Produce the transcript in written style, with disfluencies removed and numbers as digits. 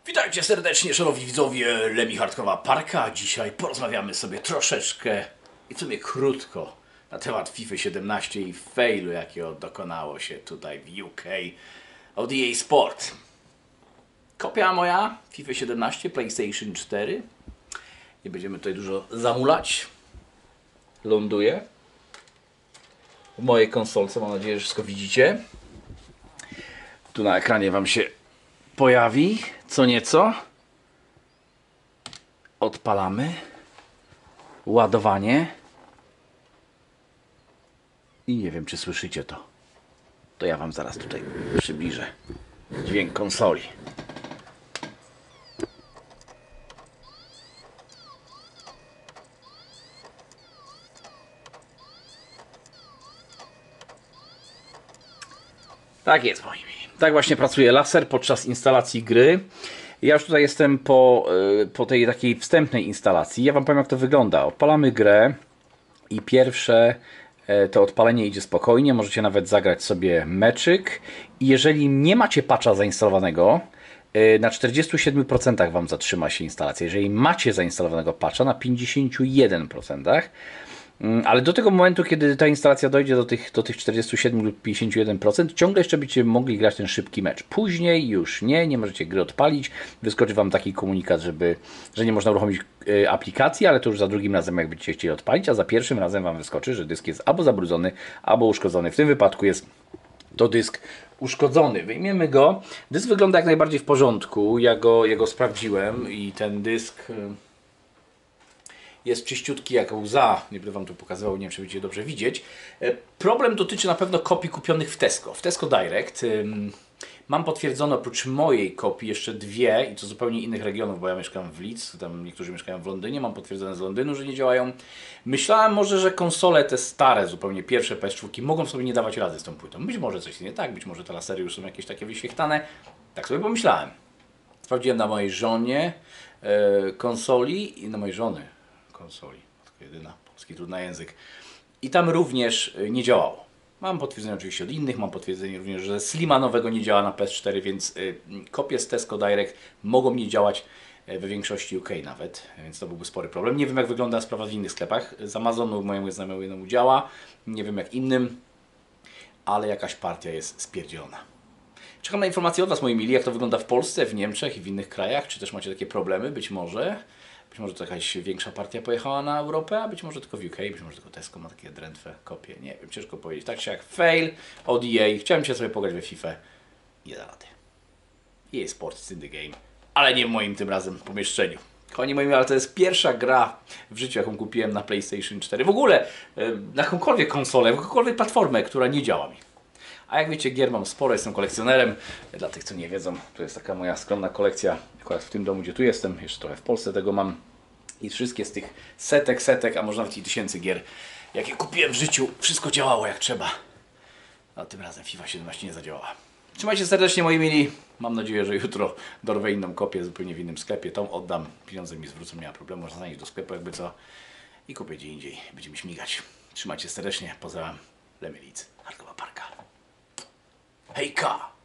Witajcie serdecznie, szanowni widzowie Lemmy Hardkorowa Parka. Dzisiaj porozmawiamy sobie troszeczkę i w sumie krótko na temat FIFA 17 i failu, jakiego dokonało się tutaj w UK od EA Sport. Kopia moja FIFA 17, PlayStation 4. Nie będziemy tutaj dużo zamulać. Ląduje w mojej konsolce, mam nadzieję, że wszystko widzicie. Tu na ekranie wam się pojawi co nieco. Odpalamy. Ładowanie. I nie wiem, czy słyszycie to. To ja wam zaraz tutaj przybliżę dźwięk konsoli. Tak jest, moi mili. Tak właśnie pracuje laser podczas instalacji gry. Ja już tutaj jestem po tej takiej wstępnej instalacji. Ja wam powiem, jak to wygląda. Odpalamy grę i pierwsze to odpalenie idzie spokojnie. Możecie nawet zagrać sobie meczyk. I jeżeli nie macie patcha zainstalowanego, na 47% wam zatrzyma się instalacja. Jeżeli macie zainstalowanego patcha, na 51%. Ale do tego momentu, kiedy ta instalacja dojdzie do tych 47 lub 51%, ciągle jeszcze będziecie mogli grać ten szybki mecz. Później już nie możecie gry odpalić. Wyskoczy wam taki komunikat, że nie można uruchomić aplikacji, ale to już za drugim razem, jak będziecie chcieli odpalić, a za pierwszym razem wam wyskoczy, że dysk jest albo zabrudzony, albo uszkodzony. W tym wypadku jest to dysk uszkodzony. Wyjmiemy go. Dysk wygląda jak najbardziej w porządku. Ja go sprawdziłem i ten dysk jest czyściutki jak łza. Nie będę wam tu pokazywał, nie wiem, czy będziecie dobrze widzieć. Problem dotyczy na pewno kopii kupionych w Tesco. W Tesco Direct mam potwierdzone oprócz mojej kopii jeszcze dwie i to zupełnie innych regionów, bo ja mieszkam w Leeds, tam niektórzy mieszkają w Londynie, mam potwierdzone z Londynu, że nie działają. Myślałem może, że konsole te stare, zupełnie pierwsze PS4 mogą sobie nie dawać rady z tą płytą. Być może coś nie tak, być może te lasery już są jakieś takie wyświechtane. Tak sobie pomyślałem. Sprawdziłem na mojej żonie konsoli i na mojej żony konsoli, tylko jedyna, polski trudny język. I tam również nie działało. Mam potwierdzenie oczywiście od innych, mam potwierdzenie również, że Slima nowego nie działa na PS4, więc kopie z Tesco Direct mogą nie działać we większości UK nawet, więc to byłby spory problem. Nie wiem, jak wygląda sprawa w innych sklepach. Z Amazonu mojemu znajomemu działa, nie wiem jak innym, ale jakaś partia jest spierdzielona. Czekam na informacje od was, moi mili, jak to wygląda w Polsce, w Niemczech i w innych krajach. Czy też macie takie problemy? Być może. Być może to jakaś większa partia pojechała na Europę, a być może tylko w UK, być może tylko Tesco ma takie drętwe kopie. Nie wiem, ciężko powiedzieć. Tak się jak fail od EA. Chciałem się sobie pograć we FIFA. Nie da rady. EA Sports in the game. Ale nie w moim tym razem pomieszczeniu. Kochani moi, ale to jest pierwsza gra w życiu, jaką kupiłem na PlayStation 4. W ogóle na jakąkolwiek konsolę, jakąkolwiek platformę, która nie działa mi. A jak wiecie, gier mam sporo, jestem kolekcjonerem. Dla tych, co nie wiedzą, to jest taka moja skromna kolekcja. Akurat w tym domu, gdzie tu jestem, jeszcze trochę w Polsce tego mam. I wszystkie z tych setek, a może nawet i tysięcy gier, jakie kupiłem w życiu, wszystko działało jak trzeba. A tym razem FIFA 17 nie zadziałała. Trzymajcie serdecznie, moi mili. Mam nadzieję, że jutro dorwę inną kopię zupełnie w innym sklepie. Tą oddam, pieniądze mi zwrócą, nie ma problemu, można znaleźć do sklepu jakby co. I kupię gdzie indziej, będziemy śmigać. Trzymajcie serdecznie, pozdrawiam. Lemmy Hardkorowa Parka. Hejka!